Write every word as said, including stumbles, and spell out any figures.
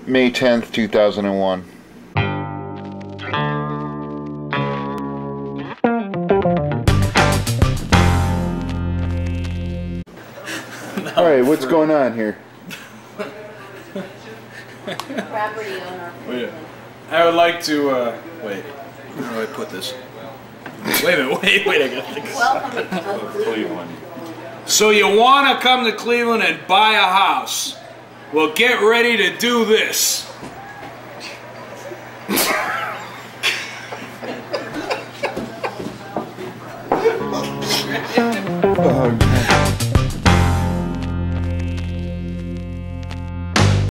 May tenth, two thousand one. Alright, what's going on here? Property owner. Wait, I would like to, uh, wait, where do I put this? Wait a minute, wait, wait, I gotta think. Welcome to Cleveland. So you want to come to Cleveland and buy a house? Well, get ready to do this.